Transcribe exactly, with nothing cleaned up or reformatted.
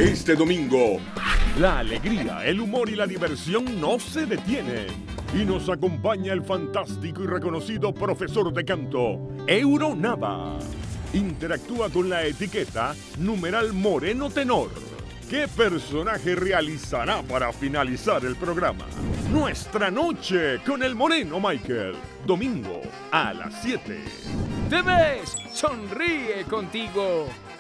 Este domingo, la alegría, el humor y la diversión no se detienen. Y nos acompaña el fantástico y reconocido profesor de canto, Euro Nava. Interactúa con la etiqueta numeral Moreno Tenor. ¿Qué personaje realizará para finalizar el programa? Nuestra noche con el Moreno Michael. Domingo a las siete. ¡Te ves! ¡Sonríe contigo!